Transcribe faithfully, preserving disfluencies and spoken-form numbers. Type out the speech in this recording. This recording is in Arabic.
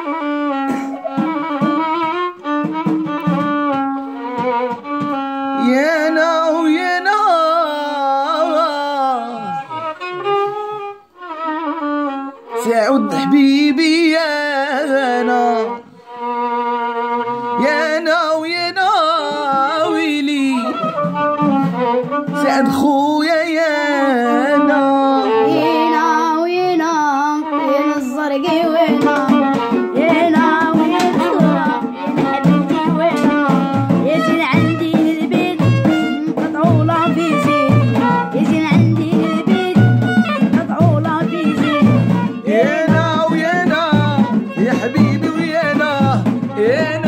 يانا ويانا سعود حبيبي يانا يانا ويانا ويلي سعد خويا يانا وينا وينا وين الزرقي وينا يانا وينا وين حبيبتي وينا يجي عندي للبيت مقطعولة في زين يجي عندي للبيت مقطعولة في زين يانا ويانا يا حبيبي ويانا يانا